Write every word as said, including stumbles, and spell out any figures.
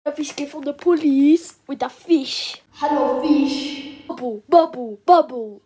A fish came from the police with a fish. Hello, fish. Bubble, bubble, bubble.